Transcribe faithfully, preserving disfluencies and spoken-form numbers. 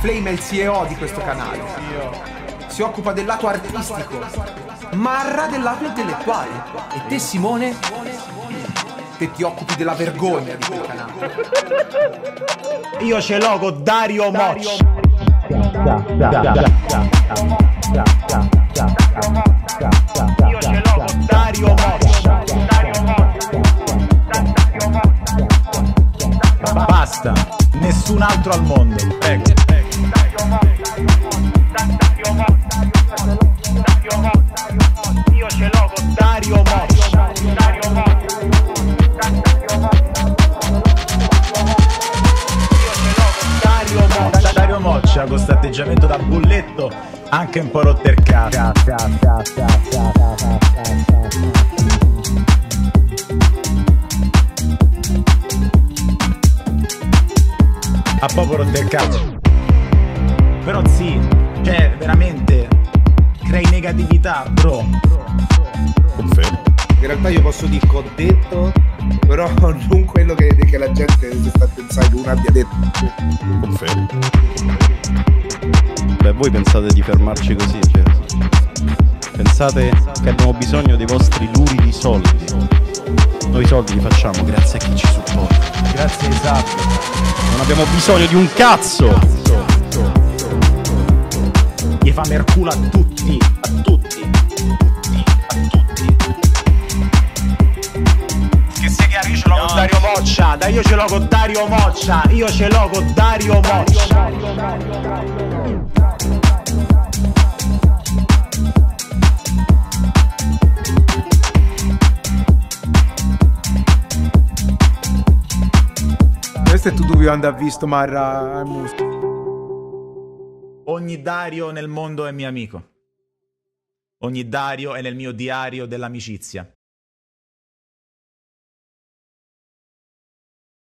Flame è il C E O di questo canale. Si occupa del lato artistico, Marra del lato intellettuale. E te, Simone, te ti occupi della vergogna di quel canale. Io ce l'ho con Dario Moccia. Io ce l'ho con Dario Moccia. Basta, nessun altro al mondo. Prego. Io ce l'ho con Dario Moccia. Dario Moccia. Io ce l'ho con Dario Moccia. Dario Moccia con sto atteggiamento da bulletto anche un po' rotto il cazzo. Ha proprio rotto il cazzo. Però sì, cioè veramente crei negatività, bro. Confermo. In realtà io posso dire che ho detto, però non quello che, che la gente si sta pensando che uno abbia detto. Confermo. Beh, voi pensate di fermarci così, cioè, pensate che abbiamo bisogno dei vostri luridi soldi. Noi i soldi li facciamo grazie a chi ci supporta. Grazie, esatto. Non abbiamo bisogno di un cazzo. Gli fa merculo a tutti, a tutti, tutti, a tutti. Che sia chiaro, io ce l'ho con Dario Moccia. Dai, io ce l'ho con Dario Moccia. Io ce l'ho con Dario Moccia. Questo è tu dovevi andare a visto Marra al musco. Ogni Dario nel mondo è mio amico. Ogni Dario è nel mio diario dell'amicizia.